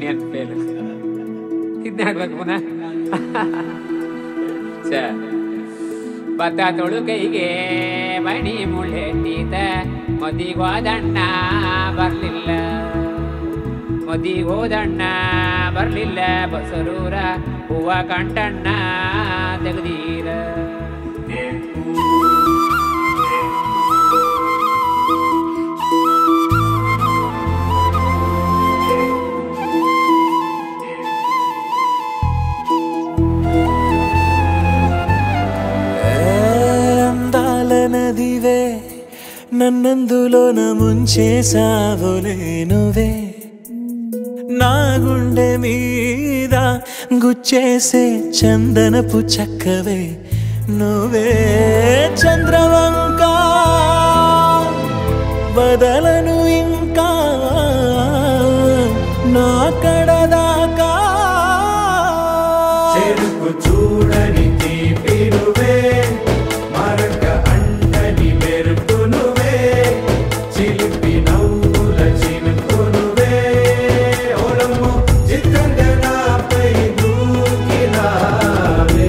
నేను ఫెయిల్ ಇದು ಹಾಡ್ಬೇಕು ಪುನಃ ಭತ್ತ ತೊಳುಕೈಗೆ ಮಣಿ ಮುಳ್ಳೆಟ್ಟಿದ ಮದಿಗೋದಣ್ಣ ಬರಲಿಲ್ಲ ಮದಿಗೋದಣ್ಣ ಬರಲಿಲ್ಲ ಬಸರೂರ ಹೂವ ಕಂಟಣ್ಣ ತೆಗೆದೀರ నదివే నన్నందులోన ముంచేసావులే నువ్వే నా గుండె మీద గుచ్చేసే చందనపు చక్కవే నువ్వే చంద్రవంక బదలను ఇంకా నా కడదాకా చెరుకు చూడని తీపి నువ్వే మరక అంటని మెరుపు నువ్వే చిలిపి నవ్వుల చినుకు నువ్వే ఓలమ్ము చిత్రంగా నాపై దూకినావే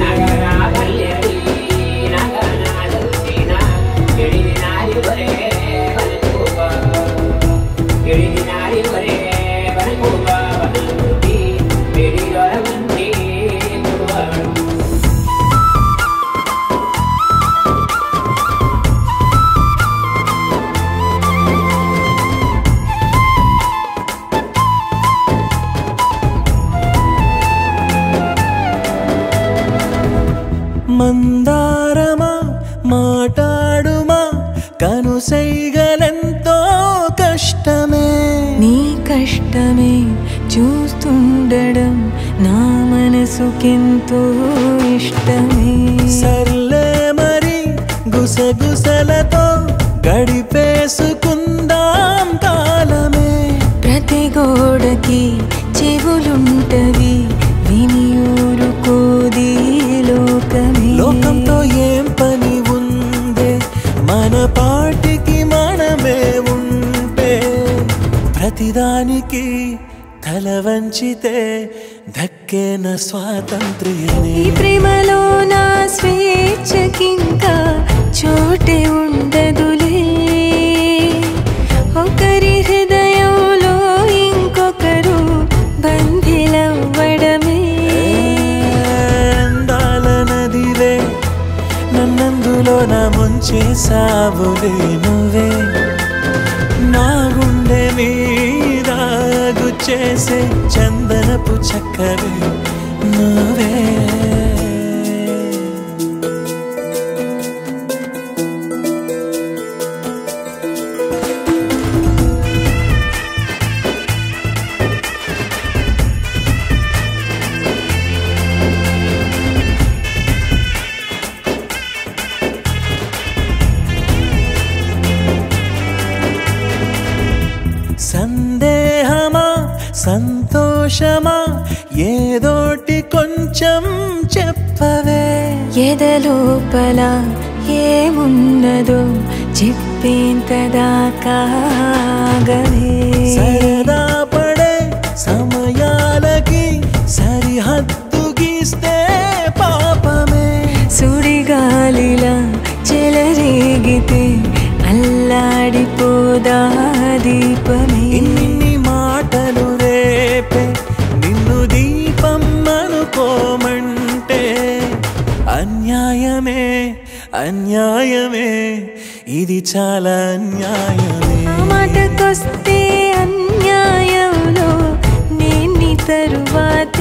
మందారమా మాటాడుమా కనుసైగలెంతో కష్టమే నీ కష్టమే చూస్తుండడం నా మనసుకెంతో ఇష్టమే సర్లే మరి గుసగుసలతో గడిపేసుకుందాం కాలమే ప్రతి గోడకి చెవులుంటవి విని ఊరుకోది లోకమే లోకంతో ఏం పని ఉందే మన పాటికి మనమే ఉంటే ప్రతిదానికి తల వంచితే దక్కేన స్వాతంత్ర్యమే ఈ ప్రేమలో నా స్వేచ్ఛకింకా చోటే ఉండదులే ఒకరి హృదయంలో ఇంకొకరు బంధిలవ్వడమే అందాల నదివే నన్నందులో నా ముంచేసావులే నువ్వే నా గుండె మీద గుచ్చేసే చందనపు చక్కవే నువ్వే సందేహమా సంతోషమా ఏదోటి కొంచెం చెప్పవే ఎదలోపల ఏమున్నదో చెప్పేంతదాకాగవే సరదా పడే సమయాలకి సరిహద్దు గీస్తే పాపమే సుడిగాలిలా చెలరేగితే అల్లాడిపోదా దీపమే ఇన్ని మాటలు రేపే నిన్ను దీపం అనుకోమంటే అన్యాయమే అన్యాయమే ఇది చాలా అన్యాయమే మాటకొస్తే అన్యాయంలో నేను తరువాత